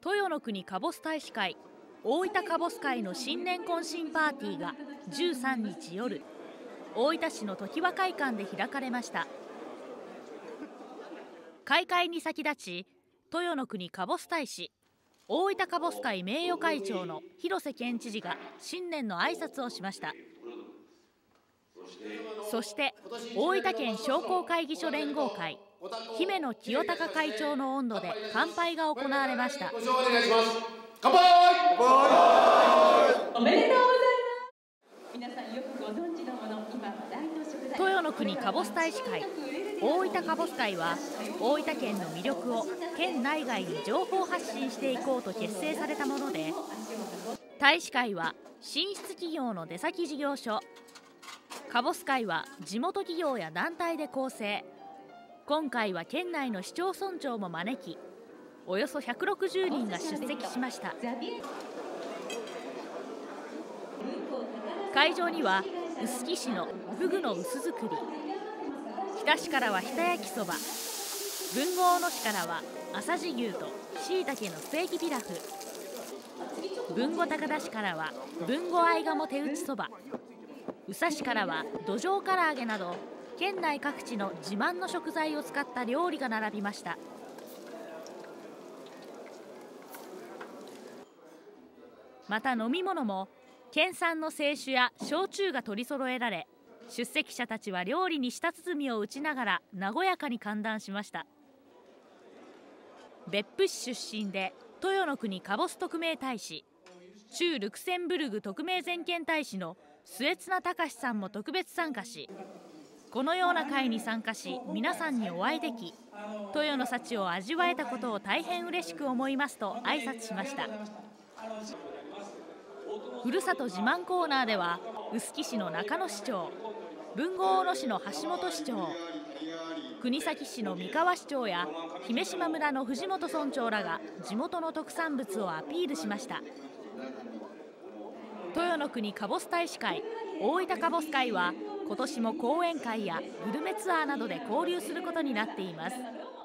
豊の国かぼす大使会大分かぼす会の新年懇親パーティーが13日夜、大分市の常盤会館で開かれました。開会に先立ち、豊の国かぼす大使大分かぼす会名誉会長の広瀬県知事が新年の挨拶をしました。そして大分県商工会議所連合会姫野清隆会長の音頭で乾杯が行われました。 乾杯！ おめでとうございます。皆さんよくご存知のもの、今話題の食材。 豊の国かぼす大使会大分かぼす会は、大分県の魅力を県内外に情報発信していこうと結成されたもので、大使会は進出企業の出先事業所、かぼす会は地元企業や団体で構成。今回は県内の市町村長も招き、およそ160人が出席しました。会場には臼杵市のフグの薄造り、日田市からは日田焼きそば、豊後大野市からは朝地牛としいたけのステーキピラフ、豊後高田市からは豊後合鴨手打ちそば、宇佐市からはどじょう唐揚げなど県内各地の自慢の食材を使った料理が並びました。また飲み物も県産の清酒や焼酎が取り揃えられ、出席者たちは料理に舌鼓を打ちながら和やかに歓談しました。別府市出身で豊の国かぼす特命大使、駐ルクセンブルグ特命全権大使の末綱隆さんも特別参加し、このような会に参加し皆さんにお会いでき、豊の幸を味わえたことを大変嬉しく思いますと挨拶しました。ふるさと自慢コーナーでは、臼杵市の中野市長、豊後大野市の橋本市長、国東市の三河市長や姫島村の藤本村長らが地元の特産物をアピールしました。豊の国かぼす大使会大分かぼす会は、今年も講演会やグルメツアーなどで交流することになっています。